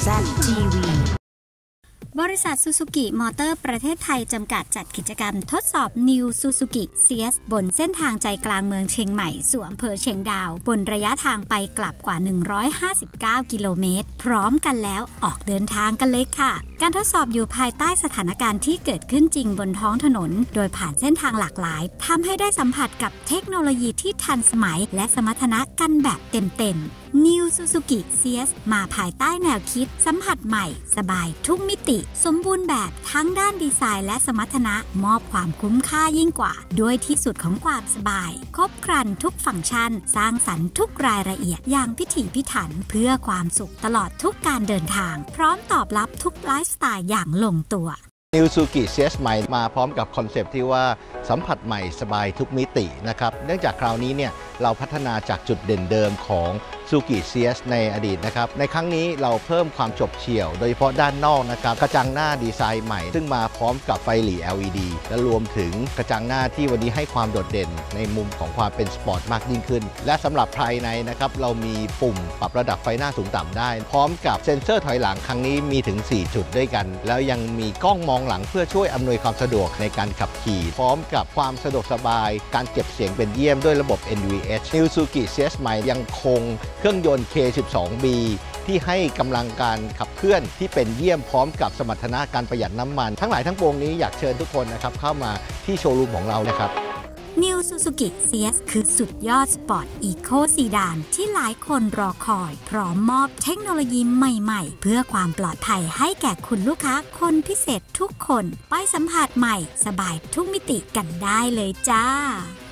ZTVบริษัทซูซูกิมอเตอร์ประเทศไทยจำกัดจัดกิจกรรมทดสอบ New Suzuki CS บนเส้นทางใจกลางเมืองเชียงใหม่สู่อำเภอเชียงดาวบนระยะทางไปกลับกว่า159กิโลเมตรพร้อมกันแล้วออกเดินทางกันเลยค่ะการทดสอบอยู่ภายใต้สถานการณ์ที่เกิดขึ้นจริงบนท้องถนนโดยผ่านเส้นทางหลากหลายทำให้ได้สัมผัสกับเทคโนโลยีที่ทันสมัยและสมรรถนะกันแบบเต็มๆ New Suzuki CS มาภายใต้แนวคิดสัมผัสใหม่สบายทุกมิติสมบูรณ์แบบทั้งด้านดีไซน์และสมรรถนะมอบความคุ้มค่ายิ่งกว่าด้วยที่สุดของความสบายครบครันทุกฟังก์ชันสร้างสรรค์ทุกรายละเอียดอย่างพิถีพิถันเพื่อความสุขตลอดทุกการเดินทางพร้อมตอบรับทุกไลฟ์สไตล์อย่างลงตัว New Suzuki CS ใหม่มาพร้อมกับคอนเซปต์ที่ว่าสัมผัสใหม่สบายทุกมิตินะครับเนื่องจากคราวนี้เนี่ยเราพัฒนาจากจุดเด่นเดิมของ Suzuki CS ในอดีตนะครับในครั้งนี้เราเพิ่มความฉบเฉี่ยวโดยเฉพาะด้านนอกนะครับกระจังหน้าดีไซน์ใหม่ซึ่งมาพร้อมกับไฟหรี่ LED และรวมถึงกระจังหน้าที่วันนี้ให้ความโดดเด่นในมุมของความเป็นสปอร์ตมากยิ่งขึ้นและสำหรับภายในนะครับเรามีปุ่มปรับระดับไฟหน้าสูงต่ำได้พร้อมกับเซ็นเซอร์ถอยหลังครั้งนี้มีถึง4จุดด้วยกันแล้วยังมีกล้องมองหลังเพื่อช่วยอำนวยความสะดวกในการขับขี่พร้อมกับความสะดวกสบายการเก็บเสียงเป็นเยี่ยมด้วยระบบ NVH New Suzuki CS ใหม่ยังคงเครื่องยนต์ K12B ที่ให้กำลังการขับเคลื่อนที่เป็นเยี่ยมพร้อมกับสมรรถนะการประหยัดน้ำมันทั้งหลายทั้งปวงนี้อยากเชิญทุกคนนะครับเข้ามาที่โชว์รูมของเรานะครับ New Suzuki CS คือสุดยอดสปอร์ตอีโคซีดานที่หลายคนรอคอยพร้อมมอบเทคโนโลยีใหม่ๆเพื่อความปลอดภัยให้แก่คุณลูกค้าคนพิเศษทุกคนไปสัมผัสใหม่สบายทุกมิติกันได้เลยจ้า